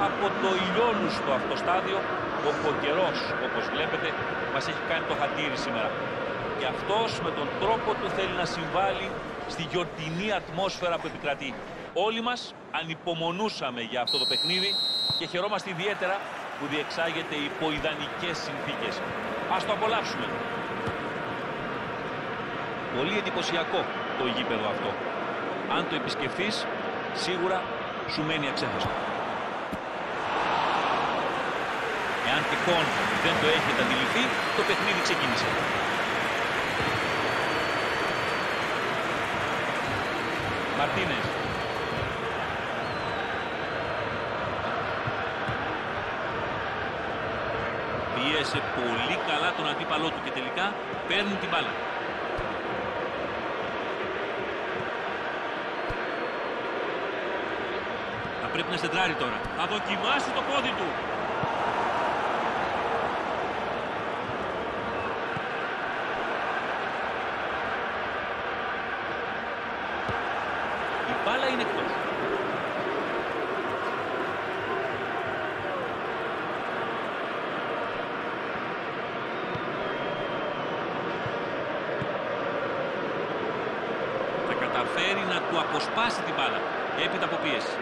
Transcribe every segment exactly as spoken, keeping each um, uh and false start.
από το ηλιόλουστο αυτό στάδιο, όπου ο καιρός, όπως βλέπετε, μας έχει κάνει το χατήρι σήμερα. Και αυτός με τον τρόπο του θέλει να συμβάλλει στη γιορτινή ατμόσφαιρα που επικρατεί. Όλοι μας ανυπομονούσαμε για αυτό το παιχνίδι και χαιρόμαστε ιδιαίτερα που διεξάγεται υπό ιδανικές συνθήκες. Ας το απολαύσουμε. Πολύ εντυπωσιακό το γήπεδο αυτό. Αν το επισκεφθείς, σίγουρα σου μένει αξέχαστο. Εάν τυχόν δεν το έχετε αντιληφθεί, το παιχνίδι ξεκίνησε. Μαρτίνες. Πίεσε πολύ καλά τον αντίπαλό του και τελικά παίρνει την μπάλα. Θα πρέπει να σεντράρει τώρα. Θα δοκιμάσει το πόδι του. Η μπάλα είναι εκτός. Θα καταφέρει να του αποσπάσει την μπάλα έπειτα από πίεση.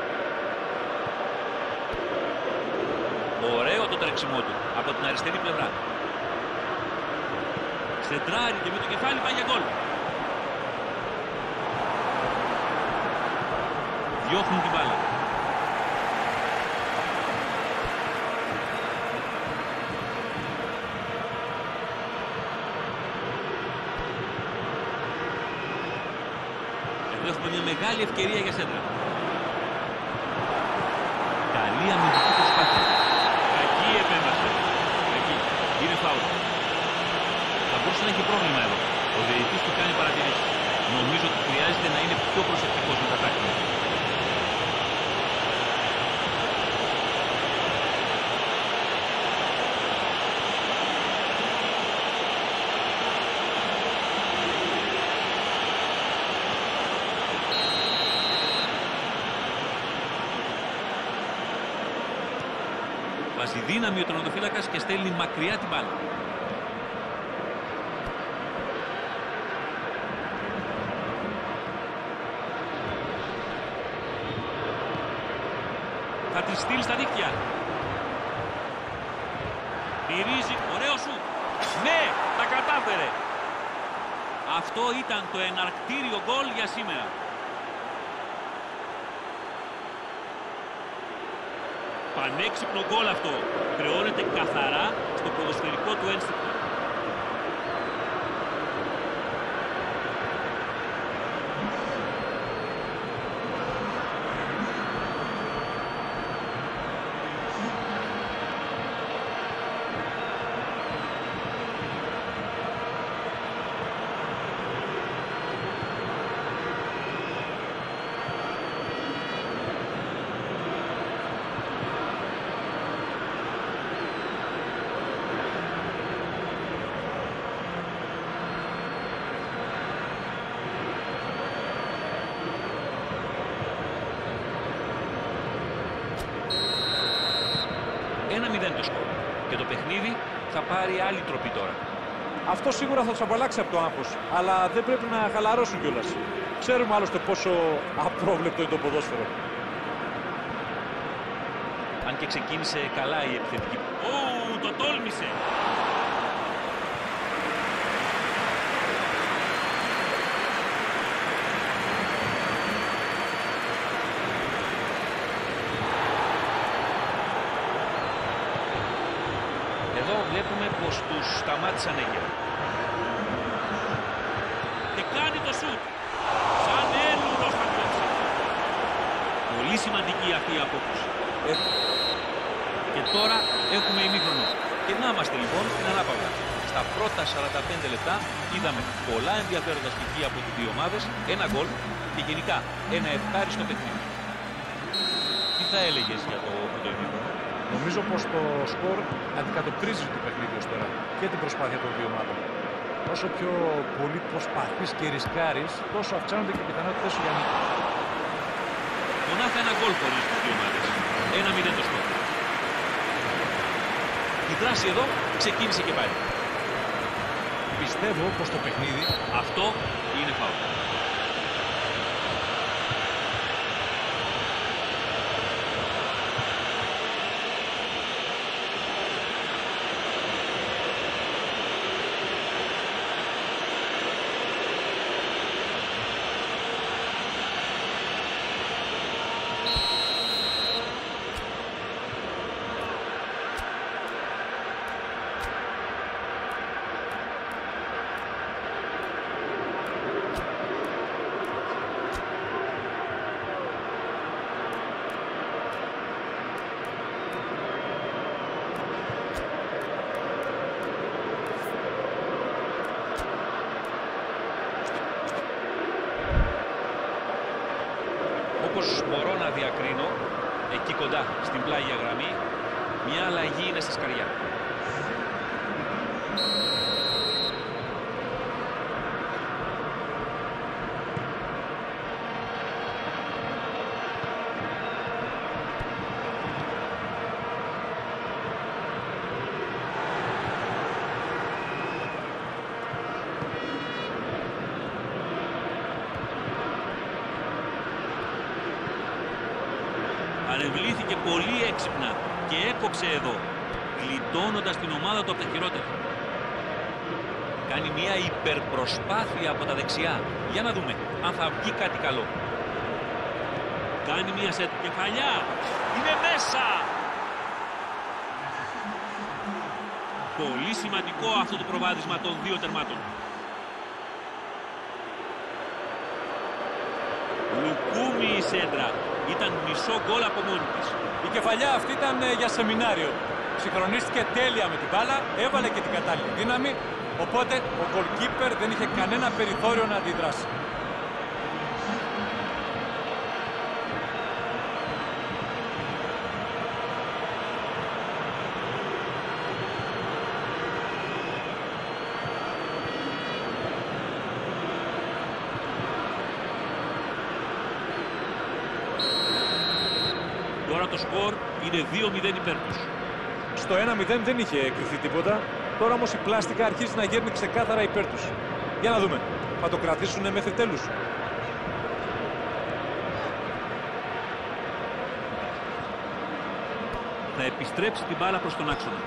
Ωραίο το τρέξιμό του από την αριστερή πλευρά. Σεντράρει και με το κεφάλι πάει για γκολ. Διώχνουν την μπάλα. Εδώ έχουμε μια μεγάλη ευκαιρία για σέντρα. Καλή αμυντική προσπάθεια. Κακή επέμβαση. Εκεί. Είναι φάουλ. Θα μπορούσε να έχει πρόβλημα εδώ. Ο διαιτητής του κάνει παρατηρήσεις. Νομίζω ότι χρειάζεται να είναι πιο προσεκτικός με τα τάκτινα. Βάζει δύναμη ο τερματοφύλακας και στέλνει μακριά την μπάλα. Θα τη στείλει στα δίκτυα. Μυρίζει, ωραίο σου. Ναι, τα κατάφερε. Αυτό ήταν το εναρκτήριο γκολ για σήμερα. Πανέξυπνο γκολ αυτό. Χρεώνεται καθαρά στο ποδοσφαιρικό του ένστικτο. ένα μηδέν το σκορ. Και το παιχνίδι θα πάρει άλλη τροπή τώρα. Αυτό σίγουρα θα τους απαλλάξει από το άγχος. Αλλά δεν πρέπει να χαλαρώσουν κιόλας. Ξέρουμε άλλωστε πόσο απρόβλεπτο είναι το ποδόσφαιρο. Αν και ξεκίνησε καλά η επιθετική. Ου, το τόλμησε. Εδώ βλέπουμε πως τους σταμάτησαν έγκαιρα. Και κάνει το σουτ. Σαν έλουρος θα κλέψει. Πολύ σημαντική αυτή η απόκριση. Ε. Και τώρα έχουμε ημίχρονο. Και να είμαστε λοιπόν στην ανάπαυλα. Στα πρώτα σαράντα πέντε λεπτά είδαμε πολλά ενδιαφέροντα στοιχεία από τις δύο ομάδες, ένα γκολ και γενικά ένα ευχάριστο παιχνίδι. Τι θα έλεγες για το πρώτο ημίχρονο? Νομίζω πως το σκορ αντικατοπτρίζει το παιχνίδι ως τώρα και την προσπάθεια των δύο ομάδων. Όσο πιο πολύ προσπαθείς και ρισκάρεις, τόσο αυξάνονται και οι πιθανότητες σου για νίκη. Μονάχα ένα γκολ χωρίς τις δύο ομάδες. ένα μηδέν το σκορ. Η δράση εδώ ξεκίνησε και πάλι. Πιστεύω πως το παιχνίδι αυτό είναι φάουλ. Όπως μπορώ να διακρίνω, εκεί κοντά στην πλάγια γραμμή, μια αλλαγή είναι στα σκαριά. Ανεβλήθηκε πολύ έξυπνα και έκοψε εδώ, γλιτώνοντας την ομάδα του από τα χειρότερα. Κάνει μια υπερπροσπάθεια από τα δεξιά. Για να δούμε αν θα βγει κάτι καλό. Κάνει μια σετ κεφαλιά. Είναι μέσα! Πολύ σημαντικό αυτό το προβάδισμα των δύο τερμάτων. Λουκούμι η σέντρα. Ήταν μισό γκολ από μόνη της. Η κεφαλιά αυτή ήταν για σεμινάριο. Συγχρονίστηκε τέλεια με την μπάλα, έβαλε και την κατάλληλη δύναμη, οπότε ο goalkeeper δεν είχε κανένα περιθώριο να αντιδράσει. Τώρα το σκορ είναι δύο μηδέν υπέρ τους. Στο ένα μηδέν δεν είχε εκριθεί τίποτα. Τώρα όμως η πλάστικα αρχίζει να γέρνει ξεκάθαρα υπέρ τους. Για να δούμε. Θα το κρατήσουν μέχρι τέλους. Θα επιστρέψει την μπάλα προς τον άξονα.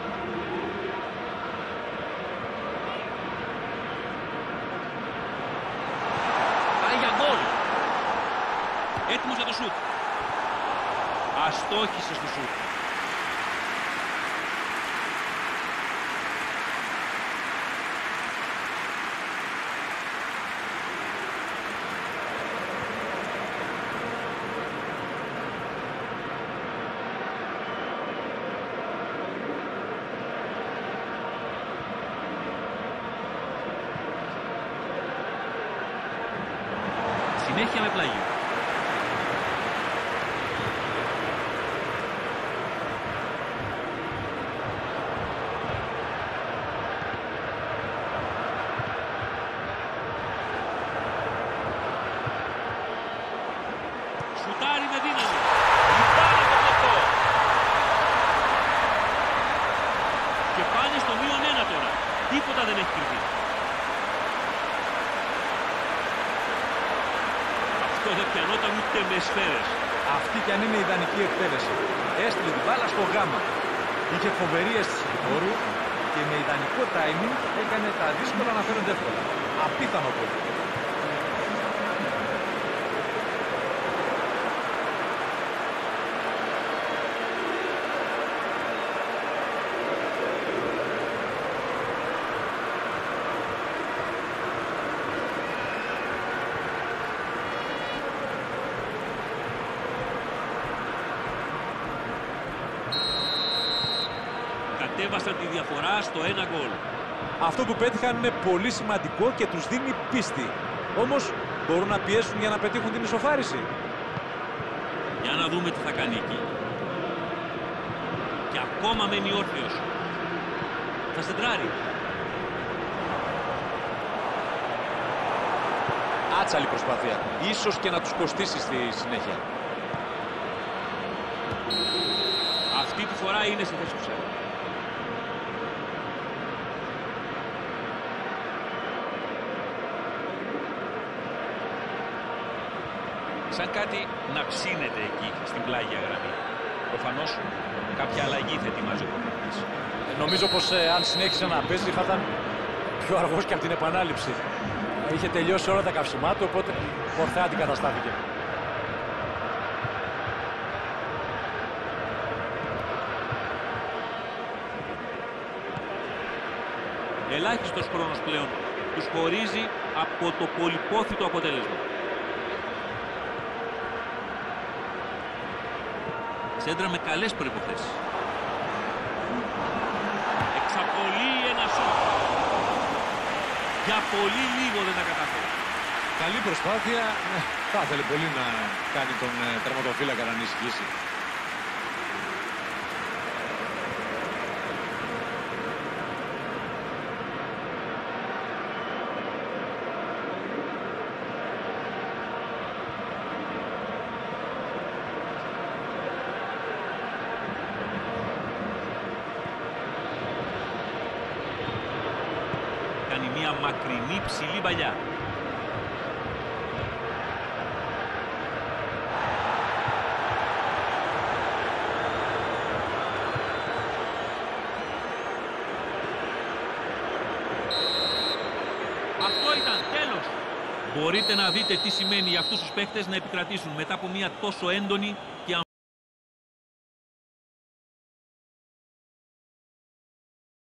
Πάει για γκολ. Έτοιμος για το σουτ. Αστόχησε στο σουτ. Συνέχεια με πλάγιο. Σουτάρει με δύναμη. Λιπάνε το πλωτό. Και πάνε στο μείον ένα τώρα. Τίποτα δεν έχει κρυφεί. Αυτό δεν πιανόταν ούτε με σφαίρες. Αυτή κι αν είναι η ιδανική εκτέλεση. Έστειλε την μπάλα στο γάμα. Είχε φοβερή αίσθηση του χώρου και με ιδανικό timing έκανε τα δύσκολα να φέρονται εύκολα. Απίθανο πολύ. Κατέβασαν τη διαφορά στο ένα γκολ. Αυτό που πέτυχαν είναι πολύ σημαντικό και τους δίνει πίστη. Όμως μπορούν να πιέσουν για να πετύχουν την ισοφάριση. Για να δούμε τι θα κάνει εκεί. Και ακόμα μένει όρθιος. Θα σεντράρει. Άτσαλη προσπάθεια. Ίσως και να τους κοστίσει στη συνέχεια. Αυτή τη φορά είναι σε θέση offside. Σαν κάτι να ψήνεται εκεί στην πλάγια γραμμή. Προφανώς κάποια αλλαγή θα ετοιμάζει ο προπονητής. Νομίζω πως ε, αν συνέχισε να παίζει θα ήταν πιο αργός και από την επανάληψη. Είχε τελειώσει όλα τα καύσιμά του, οπότε ορθά αντικαταστάθηκε. Ελάχιστος χρόνος πλέον τους χωρίζει από το πολυπόθητο αποτέλεσμα. Σέντρα με καλές προϋποθέσεις. Εξαπολύει ένα σουτ. Για πολύ λίγο δεν τα καταφέρει. Καλή προσπάθεια. Θα ήθελε πολύ να κάνει τον τερματοφύλακα να ανησυχήσει. Κάνει μια μακρινή ψηλή παλιά. Αυτό ήταν, τέλος. Μπορείτε να δείτε τι σημαίνει για αυτούς τους παίκτες να επικρατήσουν μετά από μια τόσο έντονη